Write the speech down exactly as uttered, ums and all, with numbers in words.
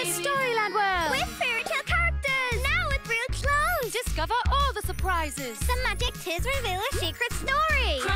Storyland World! With fairy tale characters! Now with real clothes! Discover all the surprises! The magic Tiz reveal a secret story!